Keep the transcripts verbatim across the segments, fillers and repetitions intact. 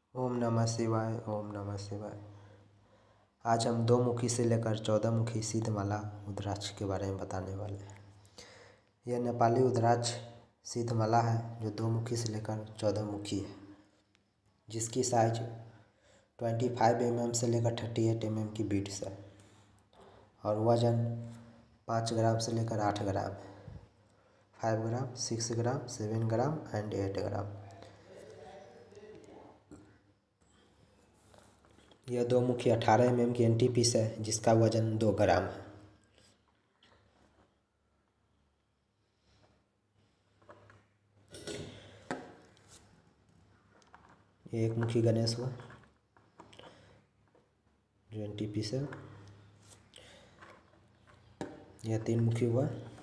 ओम नमः शिवाय। ओम नमः शिवाय। आज हम दो मुखी से लेकर चौदह मुखी सिद्धमाला रुद्राक्ष के बारे में बताने वाले हैं। यह नेपाली रुद्राक्ष सिद्धमाला है जो दो मुखी से लेकर चौदह मुखी है, जिसकी साइज पच्चीस एम एम से लेकर अड़तीस एम एम की बीट्स है और वजन पाँच ग्राम से लेकर आठ ग्राम है। Five gram, six gram, seven gram and eight gram. यह दो मुखी अठारह एम एम की एंटी पीस है जिसका वजन दो ग्राम है। ये एक मुखी गणेश हुआ जो एंटी पीस है। यह तीन मुखी हुआ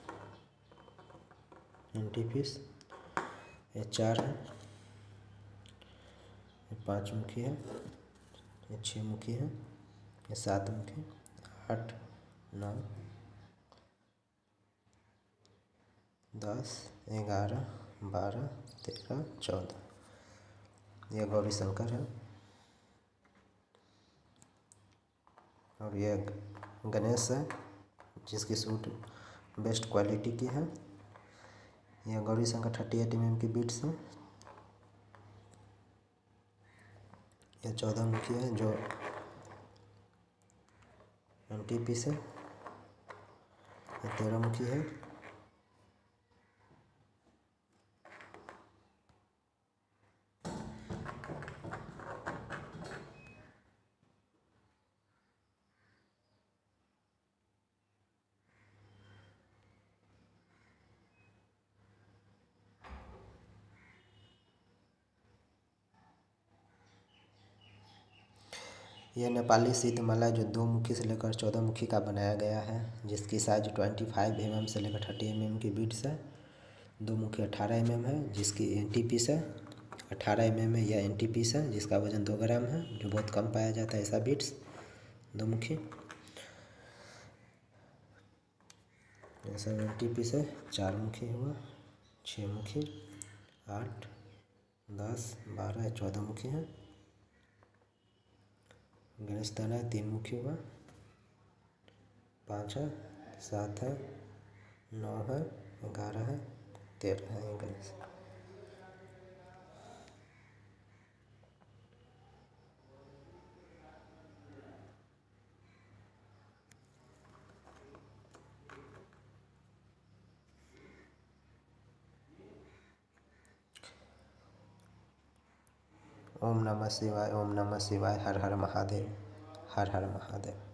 एंटी पीस। ये चार है। ये पाँच मुखी है। ये छः मुखी है। ये सात मुखी, आठ, नौ, दस, ग्यारह, बारह, तेरह, चौदह। यह गौरी शंकर है और यह गणेश है जिसकी सूट बेस्ट क्वालिटी की है। यह Gauri Shankar thirty eight M M की बीट्स है। यह चौदह मुखी है जो एंटी पीस है। यह तेरह मुखी है। यह नेपाली सिद्धमाला जो दो मुखी से लेकर चौदह मुखी का बनाया गया है, जिसकी साइज पच्चीस एम एम से लेकर तीस एम एम की बीट्स है। दो मुखी अठारह एम एम है जिसकी एंटी पीस है। अठारह एम एम में यह एंटी पीस है जिसका वजन दो ग्राम है, जो बहुत कम पाया जाता है ऐसा बीट्स। दो मुखी ऐसा एंटी पीस है। चार मुखी हुआ, छः मुखी, आठ, दस, बारह, चौदह मुखी है। गणेश दाना है, तीन मुखी हुआ, पाँच है, सात है, नौ है, ग्यारह है, तेरह है। ये गणेश ओम नमः शिवाय। ओम नमः शिवाय। हर हर महादेव। हर हर महादेव।